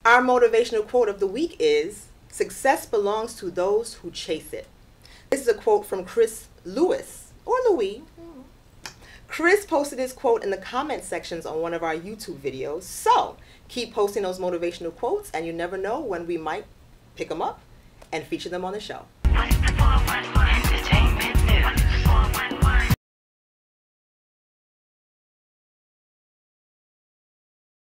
Our motivational quote of the week is, "Success belongs to those who chase it." This is a quote from Chris Lewis, or Louis. Chris posted this quote in the comment sections on one of our YouTube videos. So keep posting those motivational quotes, and you never know when we might pick them up and feature them on the show.